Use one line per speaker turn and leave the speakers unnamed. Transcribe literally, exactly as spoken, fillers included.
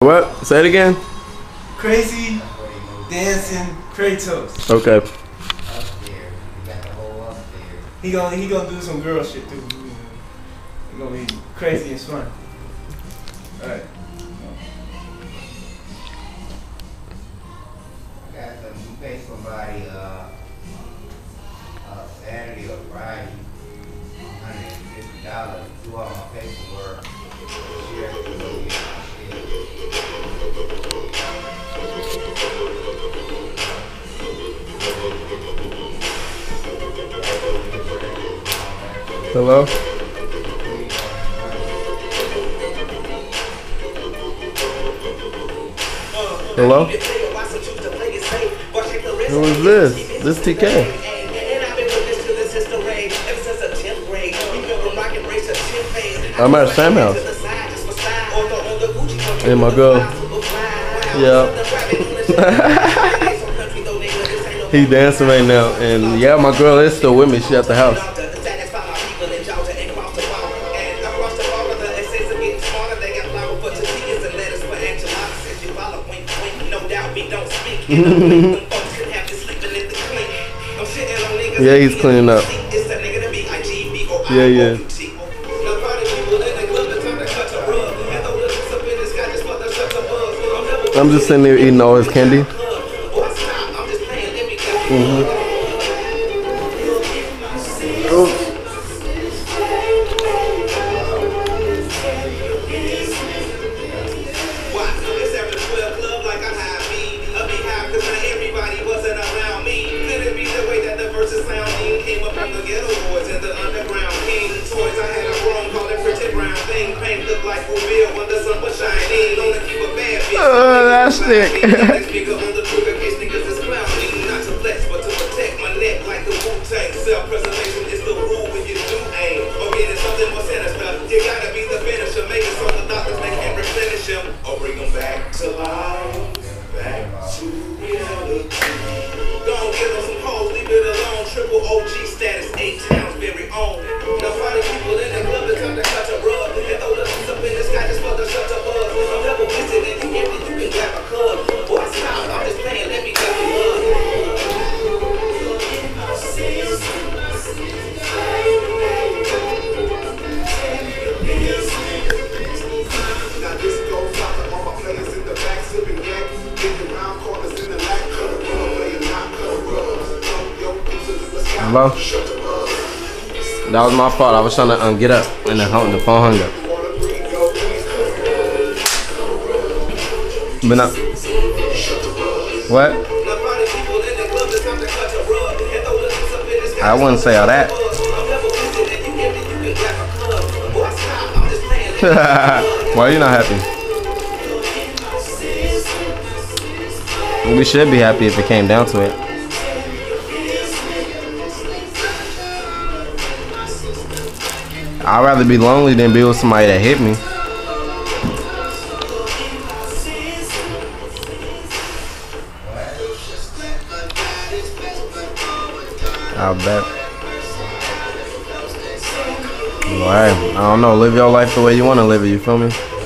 What? Say it again.
Crazy dancing Kratos.
Okay.
He gonna he gonna do some girl shit too. He gonna be crazy and fun. All right.
I got some. You pay somebody uh, uh Saturday or Friday, one hundred and fifty dollars. Do all my paperwork. She has to go get my shit.
Hello? Hello? Who is this? This T K. I'm at Sam house. And my girl. Yeah. He dancing right now. And yeah, my girl is still with me. She at the house. Yeah, he's cleaning up. Yeah, yeah. I'm just sitting there eating all his candy. Mm-hmm. Oh. Oh, that's sick. Hello? That was my fault. I was trying to um, get up and the, the phone hung up. But not. What? I wouldn't say all that. Why are you not happy? We should be happy if it came down to it. I'd rather be lonely than be with somebody that hit me. I bet. Alright, I don't know. Live your life the way you want to live it. You feel me?